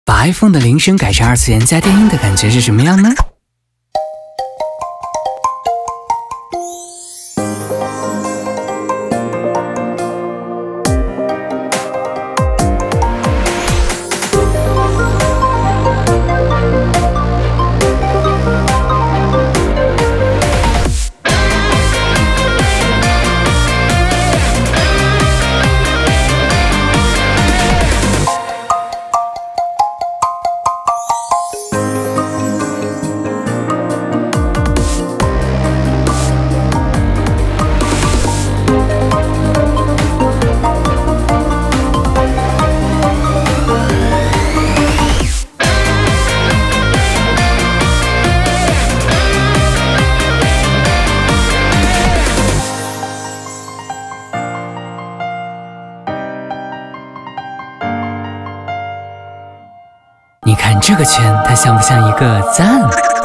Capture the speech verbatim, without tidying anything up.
把 iPhone 的铃声改成二次元加电音的感觉是什么样呢？你看这个圈，它像不像一个赞？